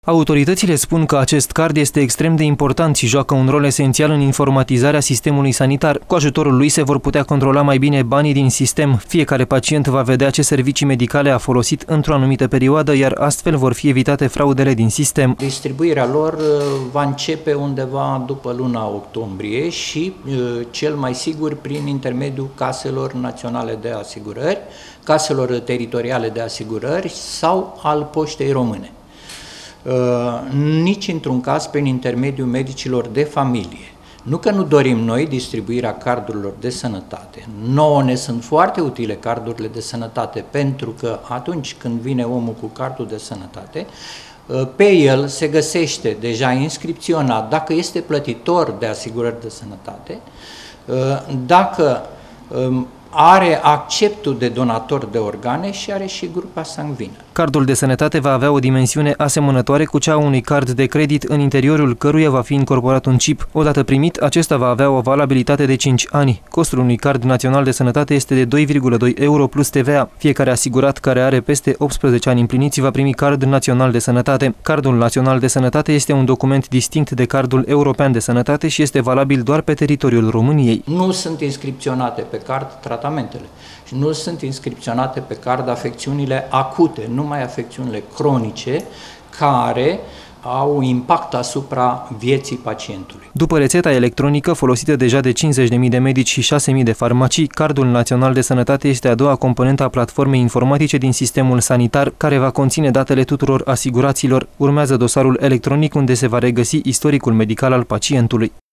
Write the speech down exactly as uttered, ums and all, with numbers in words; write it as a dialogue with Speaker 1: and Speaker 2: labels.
Speaker 1: Autoritățile spun că acest card este extrem de important și joacă un rol esențial în informatizarea sistemului sanitar. Cu ajutorul lui se vor putea controla mai bine banii din sistem. Fiecare pacient va vedea ce servicii medicale a folosit într-o anumită perioadă, iar astfel vor fi evitate fraudele din sistem.
Speaker 2: Distribuirea lor va începe undeva după luna octombrie și cel mai sigur prin intermediul caselor naționale de asigurări, caselor teritoriale de asigurări sau al Poștei Române. Nici într-un caz prin intermediul medicilor de familie. Nu că nu dorim noi distribuirea cardurilor de sănătate. Nouă ne sunt foarte utile cardurile de sănătate, pentru că atunci când vine omul cu cardul de sănătate, pe el se găsește deja inscripționat dacă este plătitor de asigurări de sănătate, dacă are acceptul de donator de organe și are și grupa sanguină.
Speaker 1: Cardul de sănătate va avea o dimensiune asemănătoare cu cea a unui card de credit, în interiorul căruia va fi incorporat un chip. Odată primit, acesta va avea o valabilitate de cinci ani. Costul unui card național de sănătate este de doi virgulă doi euro plus T V A. Fiecare asigurat care are peste optsprezece ani împliniți va primi card național de sănătate. Cardul național de sănătate este un document distinct de cardul european de sănătate și este valabil doar pe teritoriul României.
Speaker 2: Nu sunt inscripționate pe card tratamentele și nu sunt inscripționate pe card afecțiunile acute, numai afecțiunile cronice care au impact asupra vieții pacientului.
Speaker 1: După rețeta electronică folosită deja de cincizeci de mii de medici și șase mii de farmacii, Cardul Național de Sănătate este a doua componentă a platformei informatice din sistemul sanitar, care va conține datele tuturor asiguraților. Urmează dosarul electronic, unde se va regăsi istoricul medical al pacientului.